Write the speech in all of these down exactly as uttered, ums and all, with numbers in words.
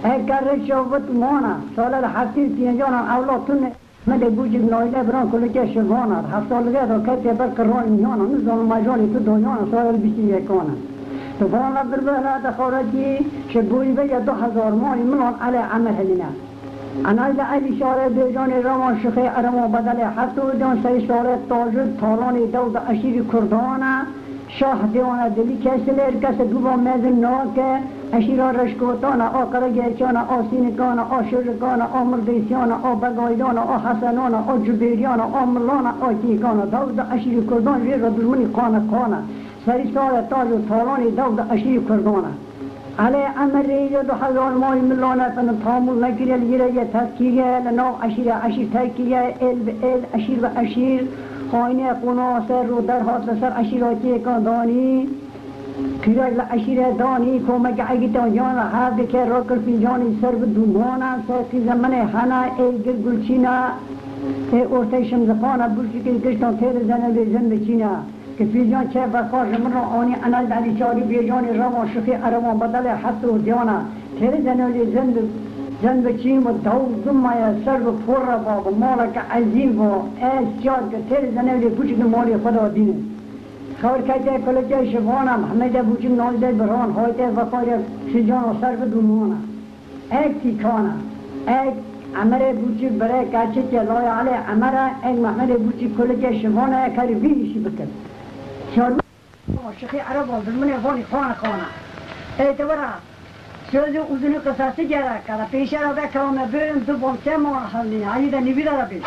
اگر شوت مانا سال الحسين تيجانا أولادون مده بوجب نايله بران كل كي شوانا حصل غير كتي بكران يانا نزل مجالي تدويانا سال بيشي يكانا تفانا بربنا تخرجي شبوي بيا دو هزار ماي ملان على عمل هلنا أنا إذا أي شارع بيجان رمان شخي أرما بدل حتى دان سي شارع تاجر تاراني دولة أشير كردانا شاه ديوانا دلی کسی لیر کسی دوبا مزن ناکه اشیرا رشکوتانا آ کرگیچانا آ سینکانا آ شرکانا آ مردیسیانا آ بگایدانا آ حسنانا آ جبیریانا آ ملانا آ تیکانا دولد اشیر کردان ریر را درمونی قانه قانه سری سال تاج و تالانی دولد اشیر کردانه علی امر ریجا دو هزار مای ملانا فن تامل نگیره لیره یه تذکیه لناو اشیر اشیر تذکیه ال به ال اشیر و اشیر خاینه قناصر رو در حاصل سر اشیراتی کندانی کیرای اشیره دانی کمک اگیتان جان هفته که راکل فینجانی سر به دومانا ساکی زمنه هنا ایگل گلچینا ای ارته شمزفانا برشی که کشتان تیر زنه بیزن بچینا که فینجان چه بخار من را آنی انال دلی چاری بیجانی روان شخی اروان بدل حس و دیانا تیر زنه بیزن زن بچیم و دو دمایا سر و پر با و مالک عظیم و اسیاد که تیر زنه لی پوچک مالی خدا دینه خبر کهتے کلچه شوانم حمده بوچک نازده بران هایته وقای شجان و سر بدونوانا ایک تیکانا ایک عمره بوچک برای کچه که لای علی عمره ایک محمد بوچک کلچه شوانه کاری ویشی بکر شار شخی عرب و درمونه وانی خانه خانه اعتباره سوزی اوزنی قصاصی گره کرده پیشه را به کامه برم دو بام چه ما حلینه علی ده نویده را بید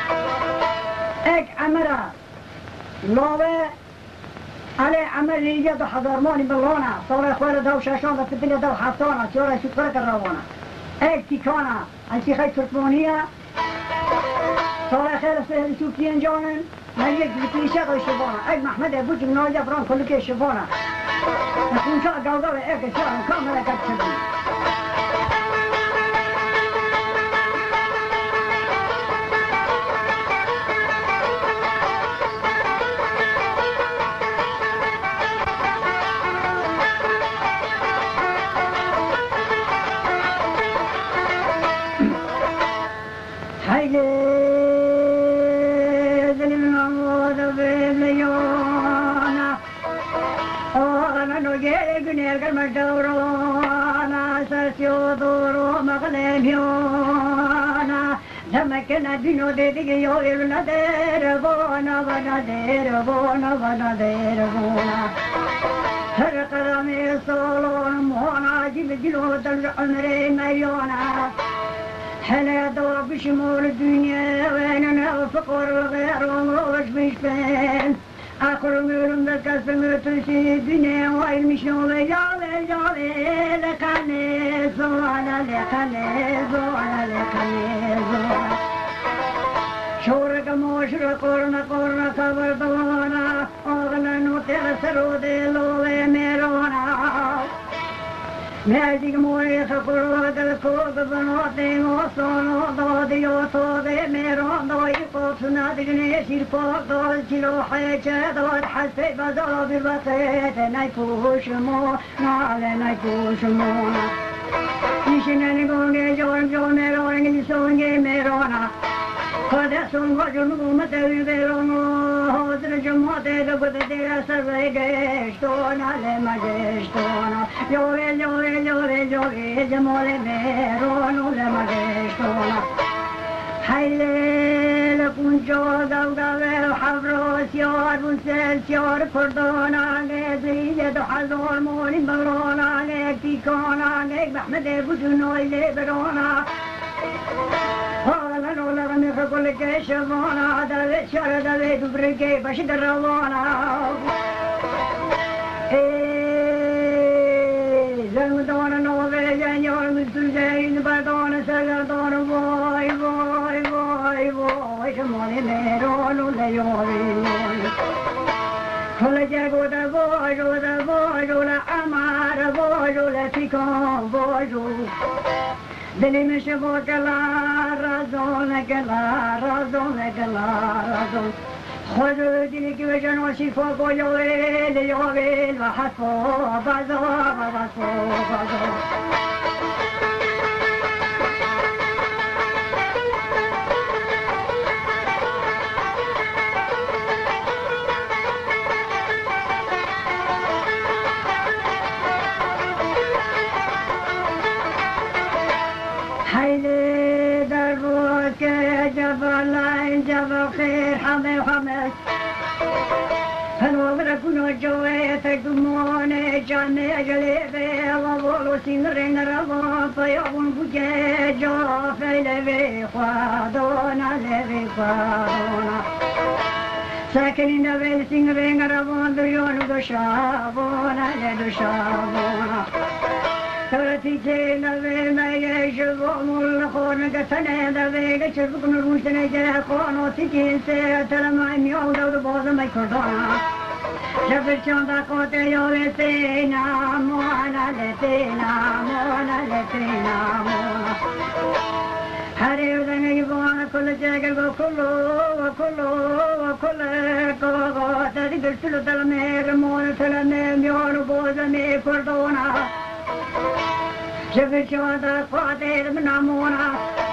ایک عمره لاوه علی عمر ریجه دو هزار مانی بلانه سال خویر دو ششان و فتنه دو هفتانه چیاره شکره کر روانه ایک تیکانه انسی خیلی ترکمانیه سال خیلی سهل سوکی انجانن مجلک بکیشه دو شبانه ایک محمد بوچک ناجه بران کلوکه شبانه نخونشا گوگوه ایک شارن کامره کت شدن Zamekena dino de dige yo irna der bona bona der bona bona der bona Har karame solon mona jil jilo dal amre mayona Hele do bishmur dünya ve nana fakor ghayrun roş bishben Akır ömrüm de kasım ötüsü dünya varmış yole yale yale lekane zola lekane zola lekane zola Şorka moşra korna korna kabar davana Ağlan o tere serode love merona Merdik moye kapurla del kodu banote o sono dodi o sode meron doi kotuna digne sirpo dol chilo hache dol hasbe bazalo bir batet nay pushmo nale nay pushmo Nishine gonge jon jon meron ni songe merona Kode songo jonu mate verono hodre jomate de bode de sarve gestona le magestona Yore yore yore yore jamole merono le magestona Hayle le punjo davgave habro sior bunsel sior kordona ne zije do hazor moni balona ne tikona ne Ahmed bujuno le berona Hala nola me khol ke shavana da shar da le dubrike bash darwana Eh zan dona no ve janyor mituljain badona sagar dona boy boy boy boy shamone mero no le yori khol jago da boy da boy la amar boy la tikon boy Deli me shavo kala razon kala razon kala razon Khojo dili ki vejan o shifo ko yoel yoel wa hasfo bazo bazo bazo حيلي دربوك جبل جبل خير حمل حمل هنوبر كنو جويت دمون جاني جليبي وولو سينرين ربا فيابون بوكي جو فيلبي خوادونا لبي خوادونا ساكنين بي سينرين ربا دريون دوشابونا لدوشابونا ترتي كينا بي ما يشبون الخون قتنا دبي قشبكن الروشتنا جا خونو تكين سيرتنا ما يميودا ودبوزا ما يكردونا شفتشون دا قوتي يولي تينا مونا لتينا مونا لتينا مونا حرير دنيا يبوانا كل جاقل وكله وكله وكله قوة تدي قلتلو تلمي رمونا تلمي ميون بوزا مي كردونا شفتشون دا قوتي من مونا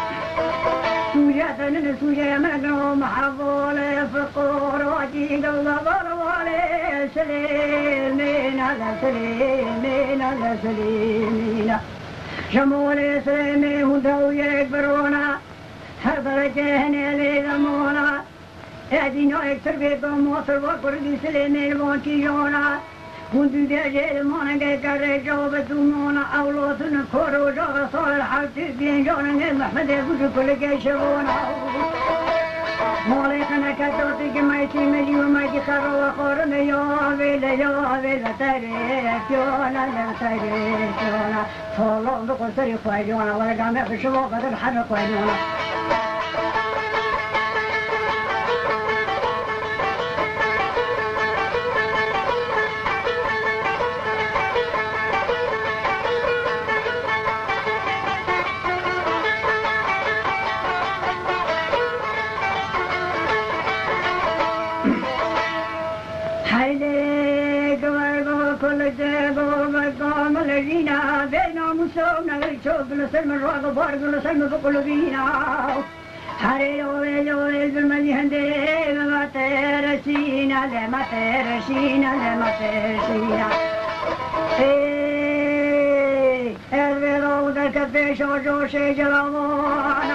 سوجة من سوجة مقنو محفولة فقور وجيد الله بروالي سليمين على سليمين على سليمين شمولي سليمي هدو يكبرونا هربر جهني لي ذمونا ادينو اكتر بيكم موصر وقردي سليمين بونكيونا كنت دجال مونا كاري جواب دومونا أولوثنا كورو جواب صالح حبتي بين جونا محمد يقول كل كيشرونا موليقنا كتوتي كمايتي مجي ومايتي خروا وقورنا يا ويلا يا ويلا تاريخ يونا لا تاريخ يونا صولون بقول سري خواجونا ولا قامع في الشباب بدل حرق خواجونا لجينا بينا مسونا الشوق نسلم الرواق بارق نسلم بقلوبينا حريل ويل ويل بالمدي هندي ما ترسينا لما ترسينا لما ترسينا ايه البيضو ذاك شوشو شي جلوانا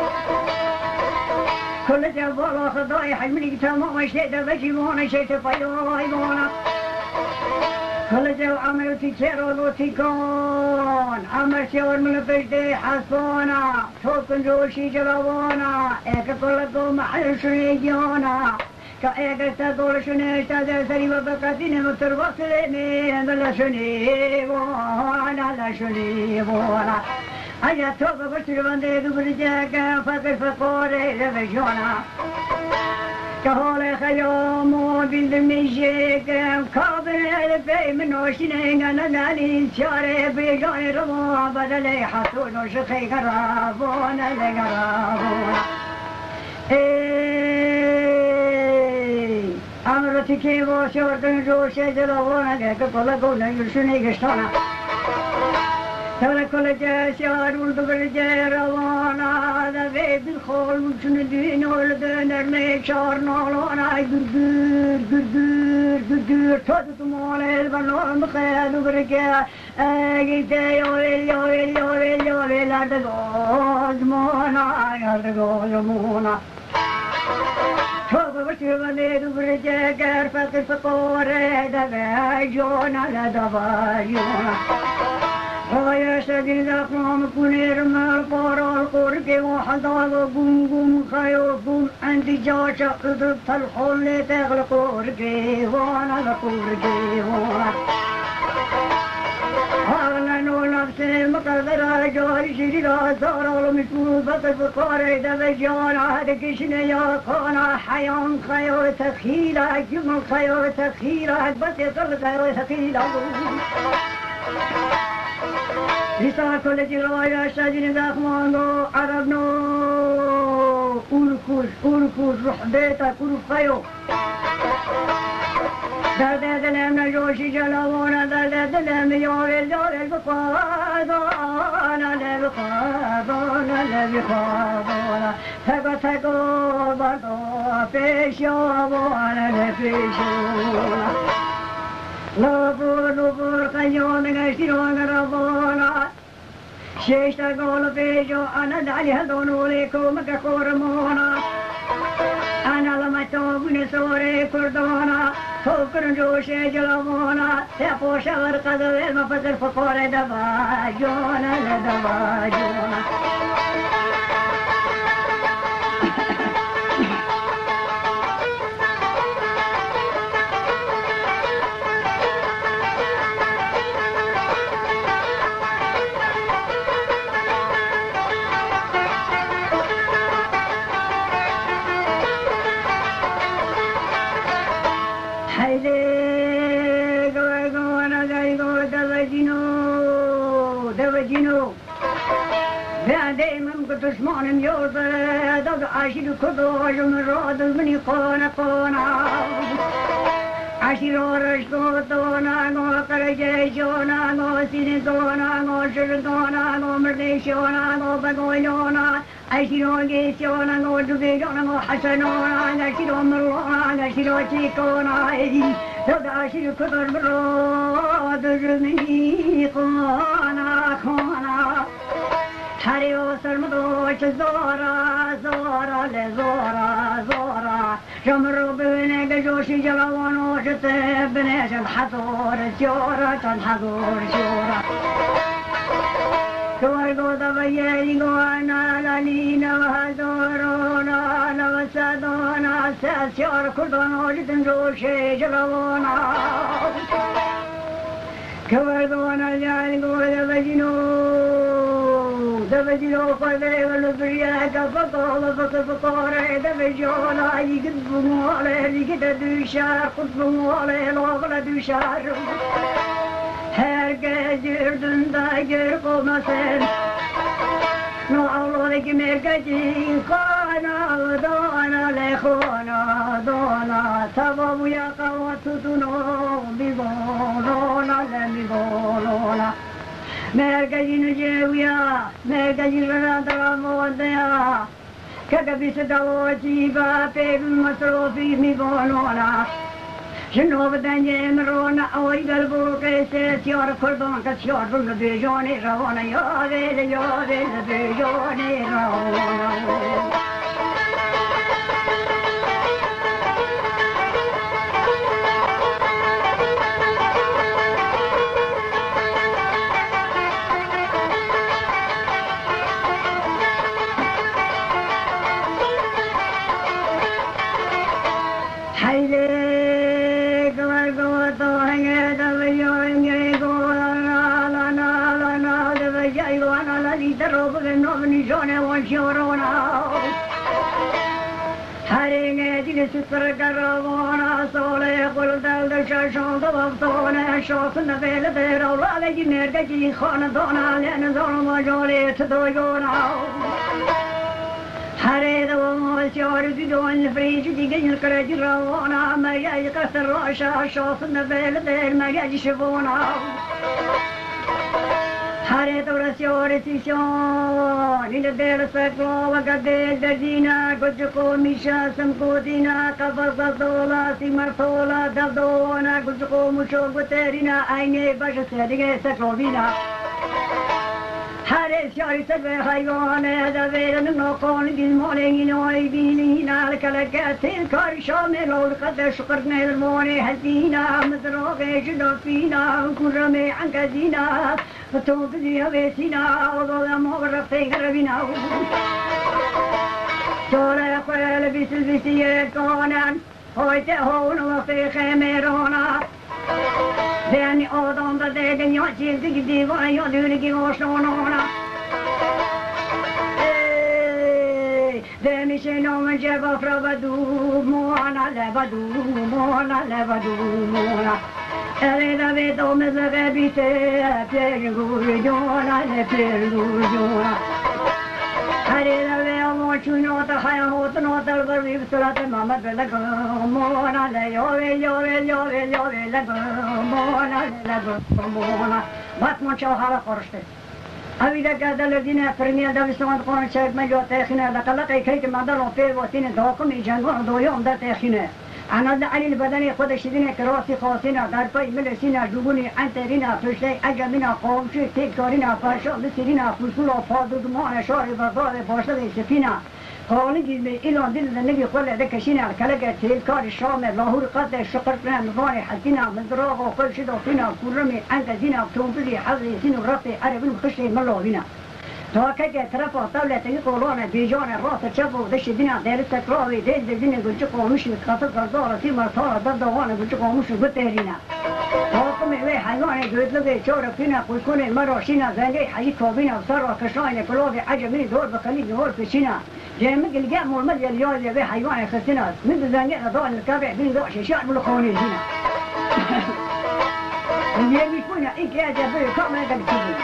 كل جبال خضاي حجمني تمام شيء بجيبونا شيء تفايونا كل جو عمل تيشيرو لو تيكون عمل شور من بجدي حسونا توكن جوشي جلوانا ايك كل جو محل شريجونا كايك تقول شنو اشتاد سري وبقتين متربصلني لا شني وانا لا شني وانا ايا توبه بشر بندي دبرجاك فقر فقوري لبجونا كهول خيوم وبالمجيك كابر الفي من وشنين انا نالي شاري بيجاني رمو بدلي حسون وشخي قرابون لقرابون ايه امرتي كيبو شورتن جوشي جلوانا لك قلقونا يرشني قشتونا ترى كل جاشار ولد جيروانا ذبي بالخول وشن الدين ولدن الميشار نولونا قرقر قرقر قرقر توتت مولي البنون بخيل وبركا اجيت يويل يويل يويل يويل ارتقوز مونا ارتقوز مونا توبة بشر بندي وبركا كرفق الفقور دبا جونا لدبا جونا ويا سيدي ذاكم كنير ما القرى القرق وحضاض قم قم خيو قم عندي جاشا قدرت الحل تغلق قرقي وانا القرقي وانا هاغنانو نفسي مقدرة جاري شريرا زارا ولمسول بطل فقاري دبجانا هدكشنا يا قانا حيان خيو تخيلة جمع خيو تخيلة بس يطلق خيو تخيلة لسا كل جرايا شاجين داخمانو عربنو أولكوش أولكوش روح بيتا كروف خيو دل دلم نجوشي جلوانا دل دلم يورل يورل بقادانا لبقادانا لبقادانا تقو تقو بردو فيشوانا لفيشوانا لبور لبور قيوم نشترون ربونا شش تا گل پیجو انا دلی هدونوری کومک خورمونا انا لما توبن سوری کردونا فکر جوش جلوونا تپوش ورقد ویلم فکر فقور دبا جونا لدبا جونا دشمنم یاد داد عشیر کداشون راد منی خانه خانه عشیر آرش دادانا گو قرجه جانا گو سین دانا گو شردانا گو مردشانا گو بگویانا عشیر آگی سیانا گو دوبی جانا گو حسنانا عشیر مرونا عشیر چیکانا داد عشیر کداش براد منی خانه خانه هری و سرمدوش زورا زورا لزورا زورا جمرو ببینه که جوشی جلوانو شده بینه شد حضور شورا شد حضور شورا کورگو دبیری گوانا للینا و حضورونا نوسدونا سسیار کردانو جدن جوشی جلوانا کورگوانا جاری گو دبجنو دبجنو قدره ولبريا كفقال فقفقاره دبجونا يقدموا عليه لقد دوشار قدموا عليه لغل دوشار herkes yurdunda gör olmasın no avlodaki merkecin kana dona le khona dona sababu ya kavatutuno bigolona le bigolona merkecin ceviya merkecin randara modaya kakabisi davojiba pevim masrofi migolona جنوب دنیا مرونا اوی گلبو کیسه سیار کردان که سیار رو بیجانی روانه یاده یاده بیجانی روانه ستر کرونا ساله قل دل ششان دوستانه شاخ نبیل در اولادی مرگی خاندانا لین ظلم جالیت دویانا هر دو سیار دیدون فریج دیگه کرد روانا مگه قصر راشا شاخ نبیل در مگه شوانا هر دور سیار سیشان این دل سکلا و گدل دردینا گجکو میشا سمکو دینا کفاز دولا سیمر تولا دلدوانا گجکو مشو گترینا اینه باش سیدگه سکلا بینا هر سیاری سبه حیوانه دویرن نقان گلمانه نوی بینینا لکلکت کار شامل قد شکر نلمانه هزینا مدراغ جدافینا کرم عنکزینا فتوك دي هبيتنا وظلم ورفتين قربنا سورة يقول بيس البيسية كونان هويتهون وفي خيميرونا لأني أوضان بديدن يعجيز دي ويدونك وشونونا دمشنو من جبا فربدو مونا لبدو مونا لبدو مونا Elida vedo mezze bite per gurjona le per gurjona Elida vedo mochuno ta haya hot no ta garbi surat Muhammad bela mona le yove yove yove yove le mona le mona bat mocho hala korste Avida kada ledina premier da visman kon chek me jo tekhine da kala kai kai ke madar o pe wotin do ko mi jango do yom da tekhine عناد علی البدنی خودش دیدن که راستی خاصینا در پای ملسینا جوبونی انترینا پشتی اجمینا قومشی تکارینا فرشا بسیرینا فصول و فادوگمان شار بغداد باشد سفینا حالی جیل ایران دل زندگی خود دکشینا کلگه تیل کار شام لاهور قطع شقرتنا مغانی حدینا مزراغ و قلش داخینا کورمی انتزینا تومبلی حضی سینو رفت عربین خشتی ملاوینا تا که طرف طاوله تنی قولانه بیجان راست چپ و دش دینا دیر تکراوی دید دینا گوچ قومش خاطر کردار تی مرتار دد دوانه گوچ قومش گترینا تا کمی وی حیوان گوید لگه چور فینا خوشکنه مراشینا زنگی حی کوبینا سر و کشان کلوب عجمی دور بخلی دور پشینا جمع گلگا مرمد یلیاد وی حیوان خسینا من زنگی دان الکابع بین دوش شعب الخونی دینا یه میشونه این که اجابه کامل قد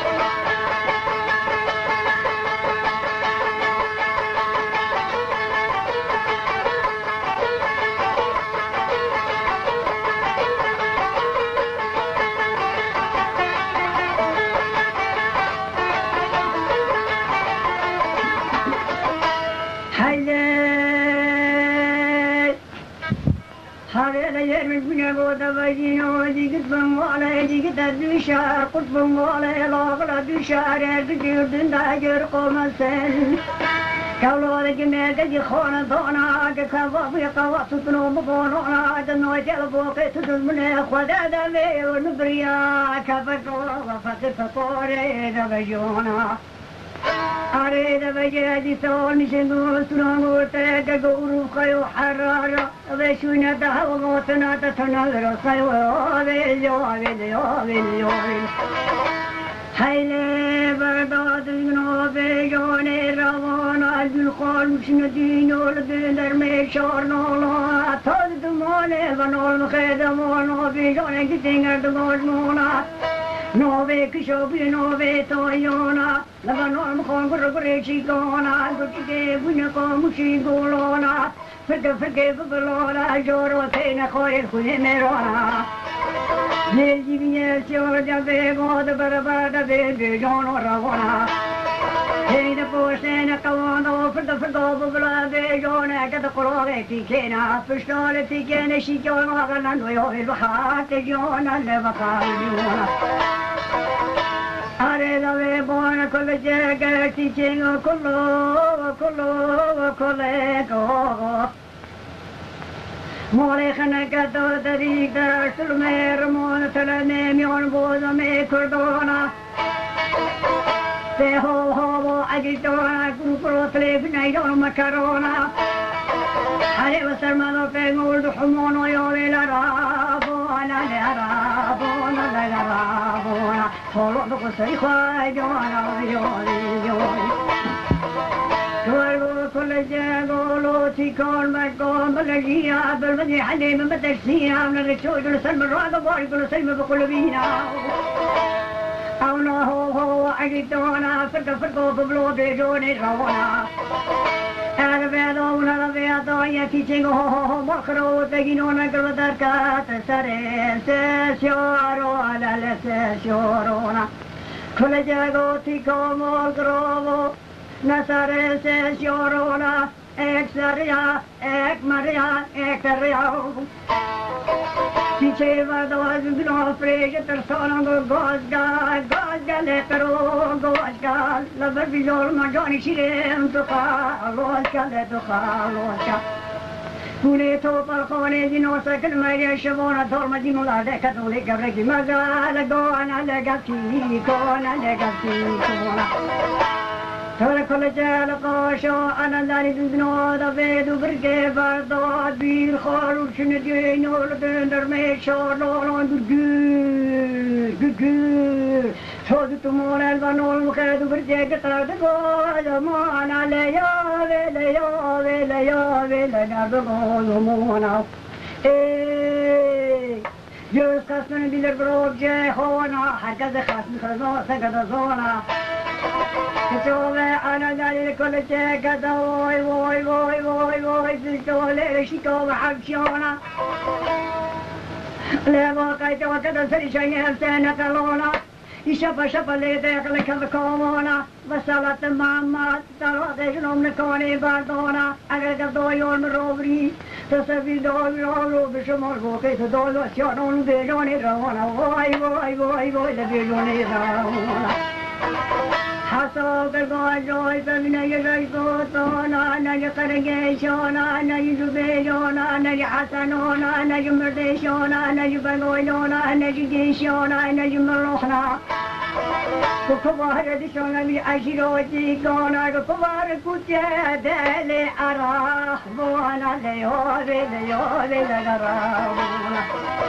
düşer kutbun vale lağla düşer erdirdin dağır komasın kavladı gümede di khona dona ke kavva kavva tutunu mugona da no jel boke tutunu khoda da me nubriya kafato fakir fakore da bajona are da bajadi sol misenu sunango te da guru khayo harara ve shuna da hawa tana ta tana ro khayo ave yo ave yo ave yo hayle bagdad no be jone ravana dil khol musnadin ol der me shorno la tad dumone vanol khedamon be jone gitingar dumona nove kishobi nove toyona lavanol khon gur gur chigona gutike bunya ko mushigolona fige fige buglona joro tena khoye khune merona ye jiviye chorja be god barabada be be jono ravona hey the posena kawano fida fida bugla be jona kada kolore tikena pistole tikene shikona ganando yo el bahate jona le bakayona are da ve bona kol jega tichengo kollo kollo kolle go more khana ka do dari dar sulmer mon talane mion boza me kordona te ho ho agitona kupro tle nay don makarona are wasarmano pe ngol humono yo la rabo ala la rabo la la rabo solo do sei khoi yo na yo yo Golo college golo tikon ma gom balagia balmadi halim matashia na lechoy golo salma raga bari golo salma bakulbina awna ho ho agitona farka farko bablo de jone rawana Arvedo una vedo ya tichengo ho ho ho makro tegino na grodar ka sare se shoro ala le se shorona college go tikon mo grovo Nasare se shorona ek saria ek maria ek ria Diceva dos gno frege persona go gosga gosga le pero gosga la verbijol mangioni cirem to fa losca le to fa losca Pure to palcone di no second media shavona dorma di nulla de cattolica regi magala go ana le gatti con le gatti con Tore college la qasho ana dali duzno da vedu berge bardo bir kharu shne dino le der me shorno lo gur gur sod tumor al vanol mukhed berge gata de go mana le yo le le yo le le yo le le na go mona e Yus kasne bilir broje hona herkes khasm khazna sagada zona Jove ana dali college gada voy voy voy voy voy zikole shiko habshona Levo kai to kada sari shayel sana kalona Ishapa shapa le de kale kava komona vasalat mama talo de nom ne kone bardona agar gado yon rovri تصویر داوی را رو به شما رو که تو دال و سیانون به جان روانه وای وای وای وای به جان روانه حسا کرگاه جای ببینه یه جای گوتانا نجی قرگیشانا نجی زبیجانا نجی حسنانا نجی مردشانا نجی بگویلانا نجی گیشانا نجی مروحنا کبار دشانا بی عشیراتی کانا کبار کچه دل اراه بوانا لیاره لیاره لگراه بوانا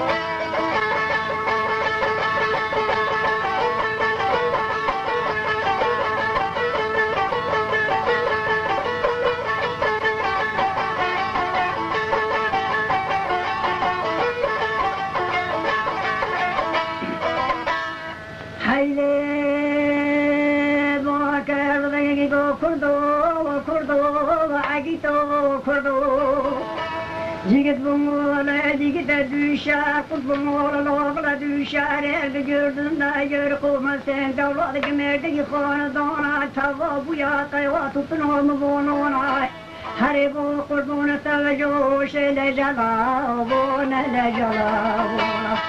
Jigit bungola, jigit düşer, kut bungola, loğla düşer, elde gördün de gör kovma sen, davladı gemerdeki hanadana, tava bu ya kayva tutun olma bonona, hari bu kurbuna tavacı, şeyle jala, bona le jala, bona.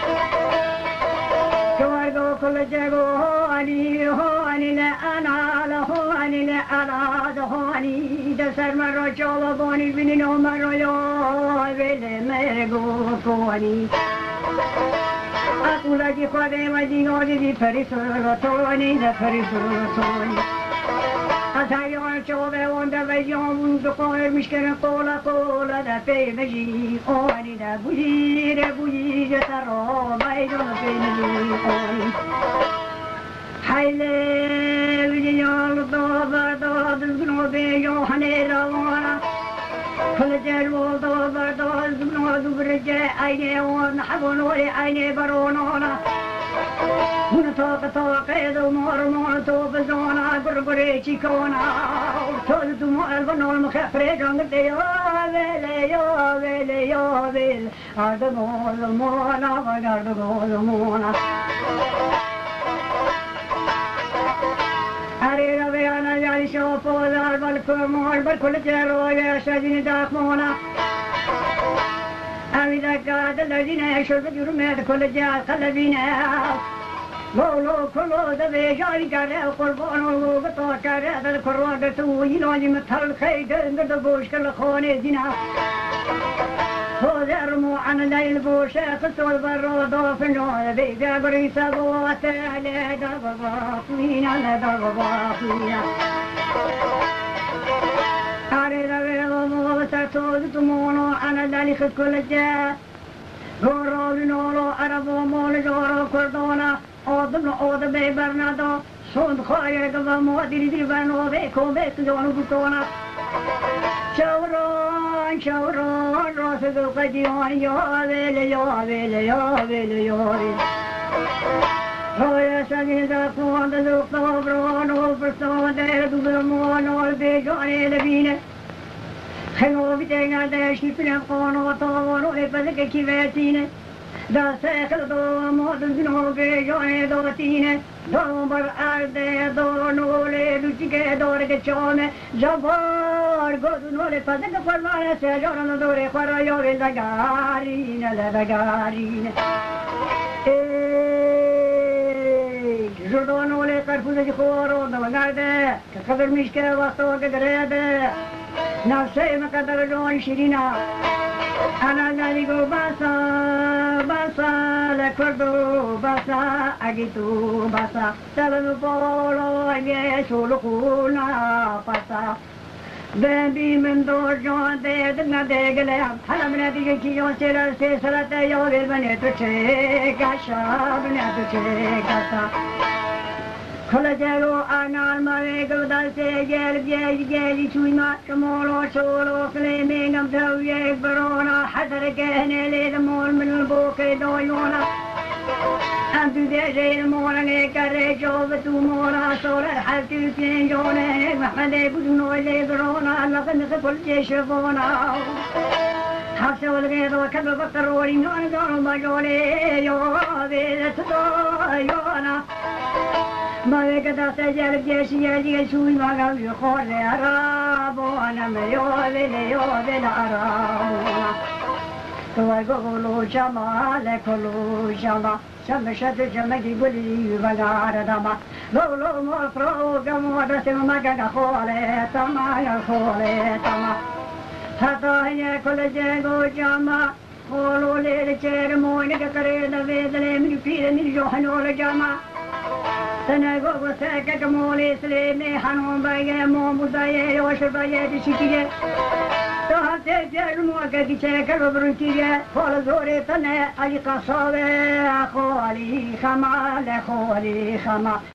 Kavargo kulacago, hani, hani le ana, hani le ana, hani, de sermero çoğla boni binin omero yo, vele mergo koni. Akula ki kode vadi odi di perisoro toni, de perisoro toni. Atayon çoğla onda ve yon dokoymuş kere kola kola da peymeji, oni de buji, de buji, de taro, baydo peymeji oni. Hayle vijayal doba doba düzgün o be yohane ravana Kılıcel ol doba doba düzgün o dubrece ayne on habon ore ayne baron ona Bunu toka toka edo mor mor topa zona gurgure chikona Tozu tumo elban ol mkhafre jangte yo vele yo vele yo vele Arda gol mona arda gol mona Hare Ravana Jai Shopodar Balkumar Balkulacharo Yashadini Dakmona Avidaka Daladina Shurva Jurumet Kulaja Kalavina Lolo Kolo the Vejari Kare Korbono Gato Kare the Koroga to Yinoji Metal Khayd under the bush Kalakone Dina Hodermo Analail Bush Kasol Baro Dofino Vega Brisa Boate Dava Quina Dava Quina Hare Ravelo Sato Tumono Anadali Kulaja Goro Vinolo Arabo Molidoro Cordona Odno Oda Bay Bernardo Sund Khoya Gavamo Dirivano Veko Beton Butona Chauron, chauron, rosa do cadion, yo vele, yo vele, yo vele, yo vele. Roya sanida fonda do dobro, no persona de do mono de jone de vine. Hello vitenga de schipina kono tono e pese che chi vetine. Da secolo do modo di no che jone do latine. Do bar arde do no le luciche do che cione. Javar godu no le pese che formare se giorno dore fara io le dagarine le dagarine. E giorno le carfuse di coro da guarda che cader mische vasto che grede. Na sei ma cadere non shirina. Ana digo basa basa le cordo basa agitu basa talo polo e solo kuna pasa Debi mendo jo de na de gele hala mena di ki yo sera se sala te yo ver bane to che gasha bane to che gasa Kolajago anal mare go dal se gel gel gel chuima chamolo cholo flaming am tawye barona hadar kehne le the mol min bo ke do yona and do the re mora ne kare jo tu mora sora hal tu tin jone mahmade bu no le barona la kan se pol che shvona hafse wal ge do kan ba karori no an do ma jole yo ve to yona ما بك تستجل جيش يجي شوي ما قال يخور عرب وانا ميول ليول العرب ويقولوا جمال كلوا جمال شمشت جمجي قولي بقار دما قولوا مفروق مودة مقا خولي تما يا خولي تما حتى هي كل جيغو جما قولوا لي الجيرمون كريد بيدلي من فيل من جوحنول جما تنقو ساكك مولي سليمي حنون بايه مو مضايه وشر بايه بشكيه تهاتي جرمو كي شكل برنتيه خول زوري تنه اي قصابه خولي خما لخولي خما